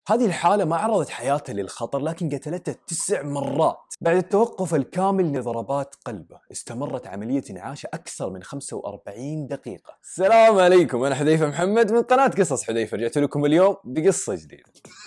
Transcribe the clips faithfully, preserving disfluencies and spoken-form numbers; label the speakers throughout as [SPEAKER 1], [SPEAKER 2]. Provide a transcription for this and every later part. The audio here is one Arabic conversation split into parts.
[SPEAKER 1] هذه الحالة ما عرضت حياته للخطر لكن قتلته تسع مرات بعد التوقف الكامل لضربات قلبه. استمرت عملية إنعاشه أكثر من خمسة وأربعين دقيقة. السلام عليكم، أنا حذيفة محمد من قناة قصص حذيفة، رجعت لكم اليوم بقصة جديدة.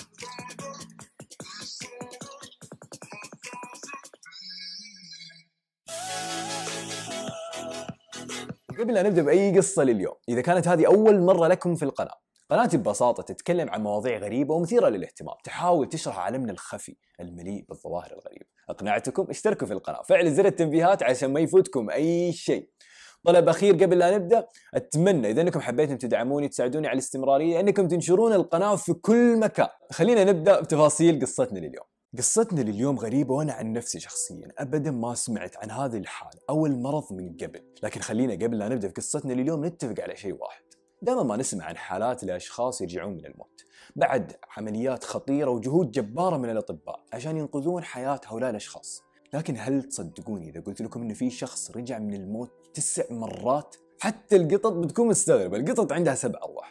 [SPEAKER 1] قبل لا نبدأ بأي قصة لليوم، إذا كانت هذه أول مرة لكم في القناة، قناتي ببساطة تتكلم عن مواضيع غريبة ومثيرة للاهتمام، تحاول تشرح عالمنا الخفي المليء بالظواهر الغريبة. أقنعتكم؟ اشتركوا في القناة، فعل زر التنبيهات عشان ما يفوتكم أي شيء. طلب أخير قبل لا نبدأ، أتمنى إذا أنكم حبيتم تدعموني تساعدوني على الاستمرارية أنكم تنشرون القناة في كل مكان. خلينا نبدأ بتفاصيل قصتنا لليوم. قصتنا لليوم غريبة، وأنا عن نفسي شخصيا أبدا ما سمعت عن هذه الحالة أو المرض من قبل. لكن خلينا قبل لا نبدأ في قصتنا لليوم نتفق على شيء واحد: دائما ما نسمع عن حالات لأشخاص يرجعون من الموت بعد عمليات خطيرة وجهود جبارة من الأطباء عشان ينقذون حياة هؤلاء الأشخاص. لكن هل تصدقوني إذا قلت لكم إن في شخص رجع من الموت تسع مرات؟ حتى القطط بتكون مستغربة، القطط عندها سبع أرواح.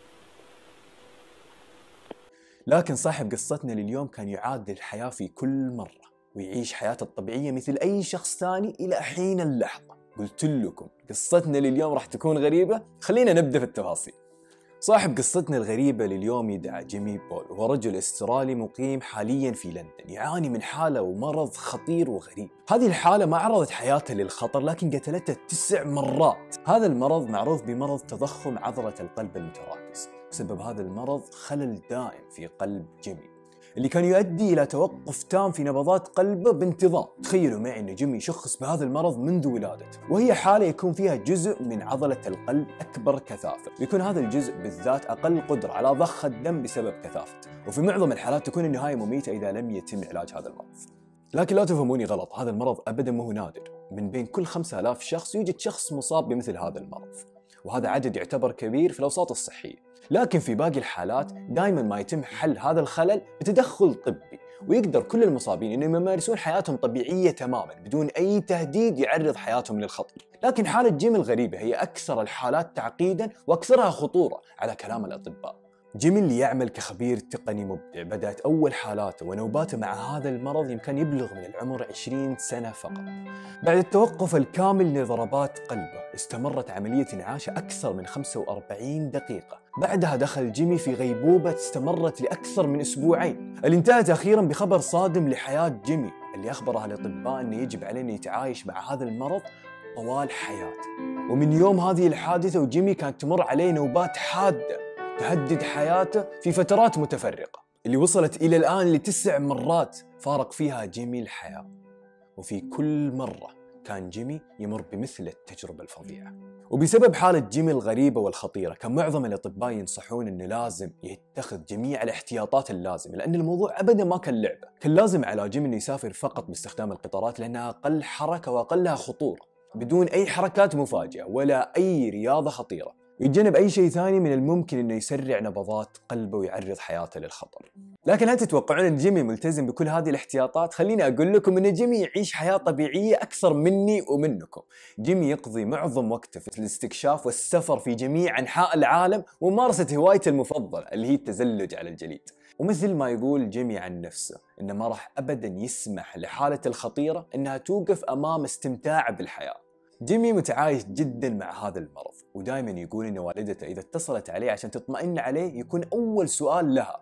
[SPEAKER 1] لكن صاحب قصتنا لليوم كان يعاد للحياة في كل مرة ويعيش حياته الطبيعية مثل أي شخص ثاني إلى حين اللحظة. قلت لكم قصتنا لليوم راح تكون غريبة، خلينا نبدأ في التفاصيل. صاحب قصتنا الغريبة لليوم يدعى جيمي بول، وهو رجل استرالي مقيم حاليا في لندن، يعاني من حالة ومرض خطير وغريب. هذه الحالة ما عرضت حياته للخطر لكن قتلته تسع مرات. هذا المرض معروف بمرض تضخم عضلة القلب المتراكز. بسبب هذا المرض خلل دائم في قلب جيمي اللي كان يؤدي إلى توقف تام في نبضات قلبه بانتظام. تخيلوا معي أن جيمي شخص بهذا المرض منذ ولادته، وهي حالة يكون فيها جزء من عضلة القلب أكبر كثافة، يكون هذا الجزء بالذات أقل قدرة على ضخ الدم بسبب كثافته، وفي معظم الحالات تكون النهاية مميتة إذا لم يتم علاج هذا المرض. لكن لا تفهموني غلط، هذا المرض أبدا ما هو نادر. من بين كل خمسة آلاف شخص يوجد شخص مصاب بمثل هذا المرض، وهذا عدد يعتبر كبير في الأوساط الصحية. لكن في باقي الحالات دائما ما يتم حل هذا الخلل بتدخل طبي، ويقدر كل المصابين انهم يمارسون حياتهم طبيعية تماما بدون اي تهديد يعرض حياتهم للخطر. لكن حالة جيمي الغريبة هي اكثر الحالات تعقيدا واكثرها خطورة على كلام الاطباء. جيمي اللي يعمل كخبير تقني مبدع بدأت أول حالاته ونوباته مع هذا المرض يمكن يبلغ من العمر عشرين سنة فقط. بعد التوقف الكامل لضربات قلبه استمرت عملية إنعاشه أكثر من خمسة وأربعين دقيقة. بعدها دخل جيمي في غيبوبة استمرت لأكثر من أسبوعين، اللي انتهت أخيرا بخبر صادم لحياة جيمي اللي أخبره الأطباء أنه يجب عليه أن يتعايش مع هذا المرض طوال حياته. ومن يوم هذه الحادثة وجيمي كانت تمر عليه نوبات حادة تهدد حياته في فترات متفرقة، اللي وصلت إلى الآن لتسع مرات فارق فيها جيمي الحياة. وفي كل مرة كان جيمي يمر بمثل التجربة الفظيعة. وبسبب حالة جيمي الغريبة والخطيرة كان معظم الأطباء ينصحون أنه لازم يتخذ جميع الاحتياطات اللازمة، لأن الموضوع أبدا ما كان لعبة. كان لازم على جيمي أنه يسافر فقط باستخدام القطارات لأنها أقل حركة وأقلها خطورة، بدون أي حركات مفاجئة ولا أي رياضة خطيرة، ويتجنب أي شيء ثاني من الممكن أنه يسرع نبضات قلبه ويعرض حياته للخطر. لكن هل تتوقعون أن جيمي ملتزم بكل هذه الاحتياطات؟ خليني أقول لكم أن جيمي يعيش حياة طبيعية أكثر مني ومنكم. جيمي يقضي معظم وقته في الاستكشاف والسفر في جميع أنحاء العالم وممارسة هوايته المفضلة اللي هي التزلج على الجليد. ومثل ما يقول جيمي عن نفسه إنه ما راح أبدا يسمح لحالة الخطيرة إنها توقف أمام استمتاعه بالحياة. جيمي متعايش جدا مع هذا المرض، ودائما يقول ان والدته اذا اتصلت عليه عشان تطمئن عليه يكون اول سؤال لها: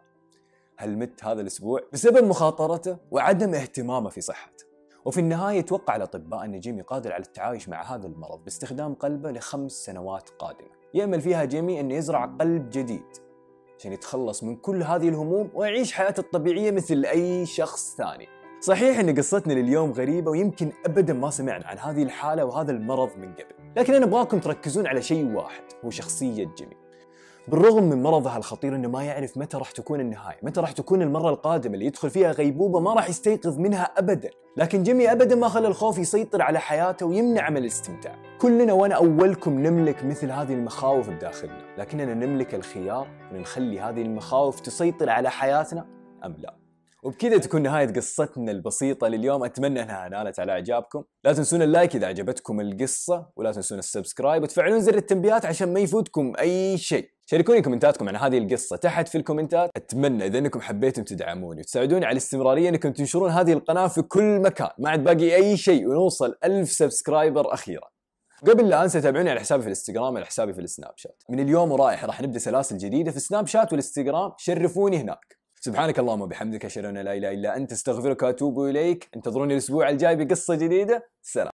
[SPEAKER 1] هل مت هذا الاسبوع؟ بسبب مخاطرته وعدم اهتمامه في صحته. وفي النهايه يتوقع الاطباء ان جيمي قادر على التعايش مع هذا المرض باستخدام قلبه لخمس سنوات قادمه. يامل فيها جيمي انه يزرع قلب جديد عشان يتخلص من كل هذه الهموم ويعيش حياته الطبيعيه مثل اي شخص ثاني. صحيح ان قصتنا لليوم غريبة ويمكن ابدا ما سمعنا عن هذه الحالة وهذا المرض من قبل، لكن انا ابغاكم تركزون على شيء واحد، هو شخصية جيمي. بالرغم من مرضها الخطير انه ما يعرف متى راح تكون النهاية، متى راح تكون المرة القادمة اللي يدخل فيها غيبوبة ما راح يستيقظ منها ابدا. لكن جيمي ابدا ما خلى الخوف يسيطر على حياته ويمنع من الاستمتاع. كلنا وانا اولكم نملك مثل هذه المخاوف بداخلنا، لكننا نملك الخيار ان نخلي هذه المخاوف تسيطر على حياتنا ام لا. وبكذا تكون نهاية قصتنا البسيطة لليوم. أتمنى أنها نالت على إعجابكم. لا تنسون اللايك إذا عجبتكم القصة، ولا تنسون السبسكرايب وتفعلون زر التنبيهات عشان ما يفوتكم أي شيء. شاركوني كومنتاتكم عن هذه القصة تحت في الكومنتات. أتمنى إذا أنكم حبيتم تدعموني وتساعدوني على الاستمرارية أنكم تنشرون هذه القناة في كل مكان، ما عاد باقي أي شيء ونوصل ألف سبسكرايبر أخيرا. قبل لا أنسى تابعوني على حسابي في الانستغرام وعلى حسابي في السناب شات. من اليوم ورايح راح نبدأ سلاسل جديدة في السناب شات والانستغرام، شرفوني هناك. سبحانك اللهم وبحمدك أشهد أن لا إله إلا أنت أستغفرك وأتوب إليك. انتظروني الأسبوع الجاي بقصة جديدة. سلام.